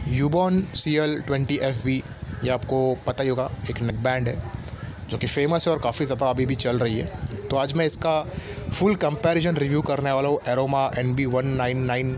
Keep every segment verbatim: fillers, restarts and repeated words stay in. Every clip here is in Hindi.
यूबॉन C L twenty F B, ये आपको पता ही होगा, एक नेक बैंड है जो कि फ़ेमस है और काफ़ी ज़्यादा अभी भी चल रही है। तो आज मैं इसका फुल कंपैरिजन रिव्यू करने वाला हूँ Aroma N B one nine nine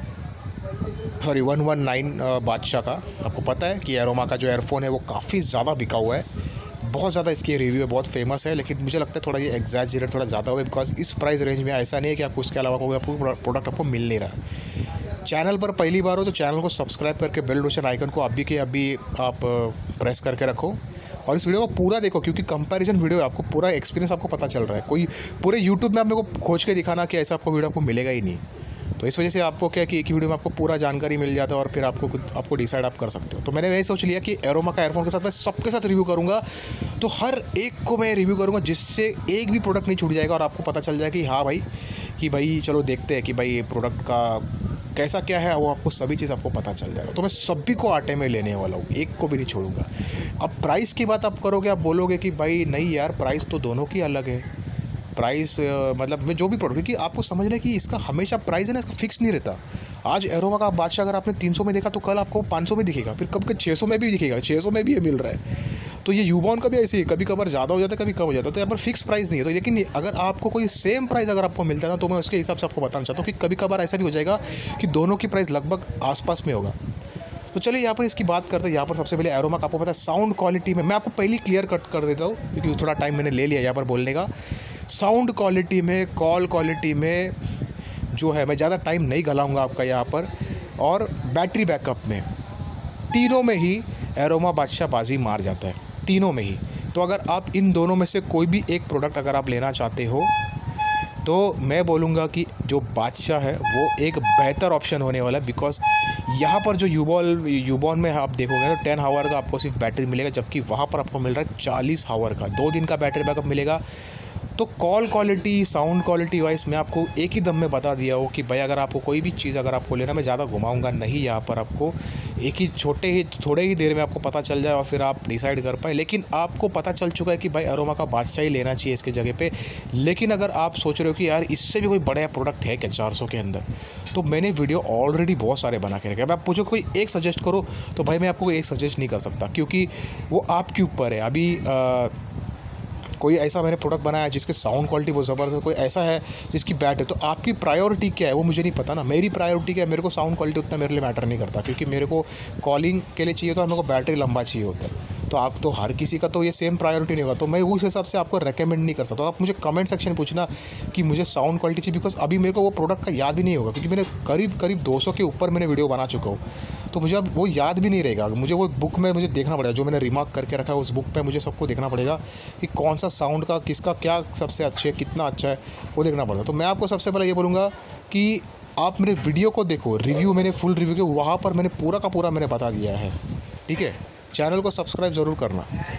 sorry one one nine Badshah का। आपको पता है कि एरोमा का जो एयरफोन है वो काफ़ी ज़्यादा बिका हुआ है, बहुत ज़्यादा इसकी रिव्यू है, बहुत फेमस है। लेकिन मुझे लगता है थोड़ा ये एग्जैजरेट थोड़ा ज़्यादा हुआ है, बिकॉज इस प्राइस रेंज में ऐसा नहीं है कि आपको उसके अलावा कोई आपको प्रोडक्ट आपको मिल नहीं रहा। चैनल पर पहली बार हो तो चैनल को सब्सक्राइब करके बेल नोटिफिकेशन आइकन को अभी के अभी आप प्रेस करके रखो और इस वीडियो को पूरा देखो, क्योंकि कंपैरिजन वीडियो है, आपको पूरा एक्सपीरियंस आपको पता चल रहा है। कोई पूरे यूट्यूब में आप मेरे को खोज के दिखाना कि ऐसा आपको वीडियो आपको मिलेगा ही नहीं। तो इस वजह से आपको क्या कि एक ही वीडियो में आपको पूरा जानकारी मिल जाता है और फिर आपको खुद आपको डिसाइड आप कर सकते हो। तो मैंने वही सोच लिया कि एरोमा का एयरफोन के साथ मैं सबके साथ रिव्यू करूँगा, तो हर एक को मैं रिव्यू करूँगा जिससे एक भी प्रोडक्ट नहीं छूट जाएगा और आपको पता चल जाएगा कि हाँ भाई कि भाई चलो देखते हैं कि भाई ये प्रोडक्ट का कैसा क्या है, वो आपको सभी चीज़ आपको पता चल जाएगा। तो मैं सभी को आटे में लेने वाला हूँ, एक को भी नहीं छोड़ूंगा। अब प्राइस की बात आप करोगे, आप बोलोगे कि भाई नहीं यार प्राइस तो दोनों की अलग है। प्राइस मतलब मैं जो भी प्रोडक्ट, क्योंकि आपको समझना है कि इसका हमेशा प्राइस है ना, इसका फिक्स नहीं रहता। आज एरोमा का बादशाह अगर आपने तीन सौ में देखा तो कल आपको पाँच सौ में दिखेगा, फिर कब के छः सौ में भी दिखेगा, छः सौ में भी ये मिल रहा है। तो ये यूबॉन का भी ऐसे ही कभी कभार ज़्यादा हो जाता है, कभी कम हो जाता है। तो यहाँ पर फिक्स प्राइस नहीं है। तो लेकिन अगर आपको कोई सेम प्राइस अगर आपको मिलता है ना, तो मैं उसके हिसाब से आपको बताना चाहता हूँ कि कभी कभार ऐसा भी हो जाएगा कि दोनों की प्राइस लगभग आसपास में होगा। तो चलिए यहाँ पर इसकी बात करते हैं। यहाँ पर सबसे पहले एरोमा का आपको पता है साउंड क्वालिटी में मैं आपको पहले क्लियर कट कर देता हूँ, क्योंकि थोड़ा टाइम मैंने ले लिया यहाँ पर बोलने का। साउंड क्वालिटी में, कॉल क्वालिटी में जो है, मैं ज़्यादा टाइम नहीं गलाऊंगा आपका यहाँ पर, और बैटरी बैकअप में, तीनों में ही एरोमा बादशाह बाजी मार जाता है, तीनों में ही। तो अगर आप इन दोनों में से कोई भी एक प्रोडक्ट अगर आप लेना चाहते हो तो मैं बोलूँगा कि जो बादशाह है वो एक बेहतर ऑप्शन होने वाला है। बिकॉज यहाँ पर जो यूबॉल यूबॉन में आप देखोगे तो टेन आवर का आपको सिर्फ बैटरी मिलेगा, जबकि वहाँ पर आपको मिल रहा है चालीस आवर का, दो दिन का बैटरी बैकअप मिलेगा। तो call quality, sound quality wise मैं आपको एक ही दम में बता दिया हो कि भाई अगर आपको कोई भी चीज़ अगर आपको लेना, मैं ज़्यादा घुमाऊंगा नहीं, यहाँ पर आपको एक ही छोटे ही थोड़े ही देर में आपको पता चल जाए और फिर आप डिसाइड कर पाए। लेकिन आपको पता चल चुका है कि भाई एरोमा का बादशाह ही लेना चाहिए इसके जगह पे। लेकिन अगर आप सोच रहे हो कि यार इससे भी कोई बड़ा प्रोडक्ट है क्या चार सौ के अंदर, तो मैंने वीडियो ऑलरेडी बहुत सारे बना के रखे। अब आप पूछो कोई एक सजेस्ट करो, तो भाई मैं आपको एक सजेस्ट नहीं कर सकता, क्योंकि वो आपके ऊपर है। अभी आ, कोई ऐसा मैंने प्रोडक्ट बनाया जिसके साउंड क्वालिटी बहुत ज़बरदस्त है, कोई ऐसा है जिसकी बैट है। तो आपकी प्रायोरिटी क्या है वो मुझे नहीं पता ना। मेरी प्रायोरिटी क्या है, मेरे को साउंड क्वालिटी उतना मेरे लिए मैटर नहीं करता, क्योंकि मेरे को कॉलिंग के लिए चाहिए तो मेरे को बैटरी लंबा चाहिए होता है। तो आप तो हर किसी का तो ये सेम प्रायोरिटी नहीं होगा, तो मैं उस हिसाब से आपको रेकमेंड नहीं कर सकता। तो आप मुझे कमेंट सेक्शन पूछना कि मुझे साउंड क्वालिटी चाहिए, बिकॉज अभी मेरे को वो प्रोडक्ट का याद भी नहीं होगा, क्योंकि मैंने करीब करीब दो सौ के ऊपर मैंने वीडियो बना चुका हूँ। तो मुझे अब वो याद भी नहीं रहेगा, मुझे वो बुक में मुझे देखना पड़ेगा, जो मैंने रिमार्क करके रखा है उस बुक पे मुझे सबको देखना पड़ेगा कि कौन सा साउंड का किसका क्या सबसे अच्छा है, कितना अच्छा है, वो देखना पड़ेगा। तो मैं आपको सबसे पहले ये बोलूँगा कि आप मेरे वीडियो को देखो, रिव्यू मैंने फुल रिव्यू के वहाँ पर मैंने पूरा का पूरा मैंने बता दिया है, ठीक है। चैनल को सब्सक्राइब ज़रूर करना।